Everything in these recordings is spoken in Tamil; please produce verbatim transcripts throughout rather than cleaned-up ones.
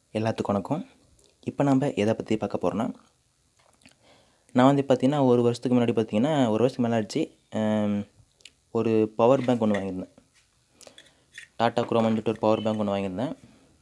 எல்லாத்துக்கும் வணக்கம். இப்போ நம்ம எதை பற்றி பார்க்க போகிறோன்னா, நான் வந்து பார்த்தீங்கன்னா ஒரு வருஷத்துக்கு முன்னாடி பார்த்தீங்கன்னா ஒரு வருஷத்துக்கு மேலே ஆச்சு. ஒரு பவர் பேங்க் ஒன்று வாங்கியிருந்தேன். டாட்டா குரோம்னு சொல்லிட்டு ஒரு பவர் பேங்க் ஒன்று வாங்கியிருந்தேன்.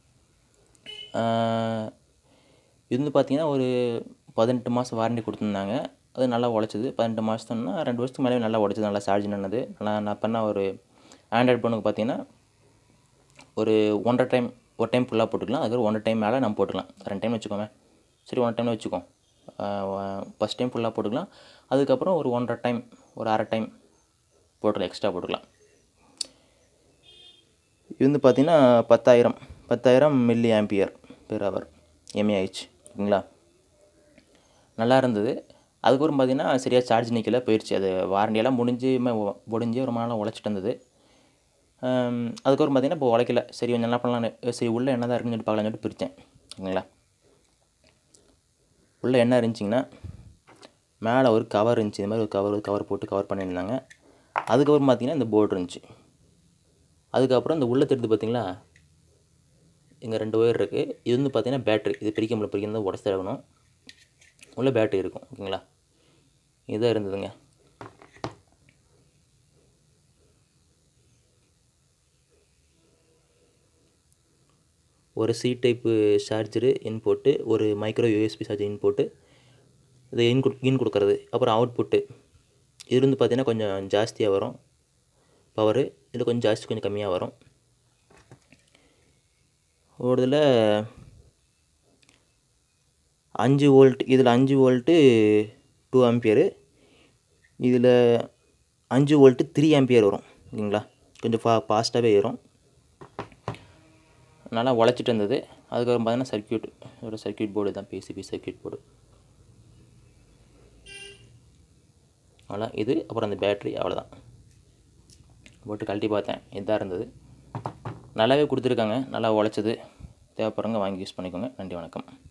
இது வந்து பார்த்தீங்கன்னா ஒரு பதினெட்டு மாதம் வாரண்டி கொடுத்துருந்தாங்க. அது நல்லா உழைச்சிது. பதினெட்டு மாதம்னா ரெண்டு வருஷத்துக்கு மேலே நல்லா உழைச்சிது. நல்லா சார்ஜ் நின்னது. நல்லா நான் பண்ண ஒரு ஆண்ட்ராய்டு ஃபோனுக்கு பார்த்தீங்கன்னா ஒரு ஒன்றரை டைம் ஒரு டைம் ஃபுல்லாக போட்டுக்கலாம். அதுக்கு ஒன்றரை டைம் மேலே நம்ம போட்டுக்கலாம். ரெண்டு டைம் வச்சுக்கோங்க. சரி, ஒன்றரை டைம்னு வச்சுக்கோம். ஃபஸ்ட் டைம் ஃபுல்லாக போட்டுக்கலாம். அதுக்கப்புறம் ஒரு ஒன்றரை டைம் ஒரு அரை டைம் போட்டுக்கலாம், எக்ஸ்ட்ரா போட்டுக்கலாம். இது வந்து பார்த்திங்கன்னா பத்தாயிரம் பத்தாயிரம் milli ampere per hour mAh. ஓகேங்களா, நல்லா இருந்தது. அதுக்கப்புறம் பார்த்திங்கன்னா சரியாக சார்ஜ் நிற்கல, போயிடுச்சு. அது வாரண்டியெல்லாம் முடிஞ்சு முடிஞ்சு ஒரு நாளாக உழைச்சிட்டு இருந்தது. அதுக்கப்புறம் பார்த்திங்கன்னா இப்போ உழைக்கல. சரி கொஞ்சம் என்ன பண்ணலான்னு, சரி உள்ளே என்ன தான் இருக்குன்னு சொல்லிட்டு பார்க்கலான்னு சொல்லிட்டு பிரித்தேன். ஓகேங்களா, உள்ளே என்ன இருந்துச்சிங்கன்னா மேலே ஒரு கவர் இருந்துச்சு. இது மாதிரி ஒரு கவர் கவர் போட்டு கவர் பண்ணியிருந்தாங்க. அதுக்கப்புறம் பார்த்திங்கன்னா இந்த போர்டு இருந்துச்சு. அதுக்கப்புறம் இந்த உள்ளே தெரியுது பார்த்திங்களா, இங்கே ரெண்டு ஒயர் இருக்குது. இது வந்து பார்த்திங்கன்னா பேட்ரி. இது பிரிக்க முடியல, பிரிக்க உடச்சி தரணும். உள்ளே பேட்ரி இருக்கும். ஓகேங்களா, இதுதான் இருந்ததுங்க. ஒரு சி டைப்பு சார்ஜரு இன் போட்டு, ஒரு மைக்ரோ யூஎஸ்பி சார்ஜர் இன் போட்டு, இதை இன் கொடு இன் கொடுக்குறது. அப்புறம் அவுட்புட்டு இது வந்து பார்த்திங்கன்னா கொஞ்சம் ஜாஸ்தியாக வரும் பவரு. இதில் கொஞ்சம் ஜாஸ்தி கொஞ்சம் கம்மியாக வரும். ஒரு இதில் அஞ்சு வோல்ட், இதில் அஞ்சு வோல்ட்டு டூ ஆம்பியரு, இதில் அஞ்சு வோல்ட்டு த்ரீ ஆம்பியர் வரும். ஓகேங்களா, கொஞ்சம் ஃபா ஃபாஸ்ட்டாகவே ஏறும். நல்லா உழைச்சிட்டு இருந்தது. அதுக்கப்புறம் பார்த்தீங்கன்னா சர்க்யூட் ஒரு சர்க்யூட் போர்டு தான், பிசிபி சர்க்யூட் போர்டு. அவ்வளோ இது. அப்புறம் அந்த பேட்ரி, அவ்வளோதான். போட்டு கழட்டி பார்த்தேன், இதாக இருந்தது. நல்லாவே கொடுத்துருக்காங்க, நல்லா உழைச்சது. தேவைப்படுறவங்க வாங்கி யூஸ் பண்ணிக்கோங்க. நன்றி, வணக்கம்.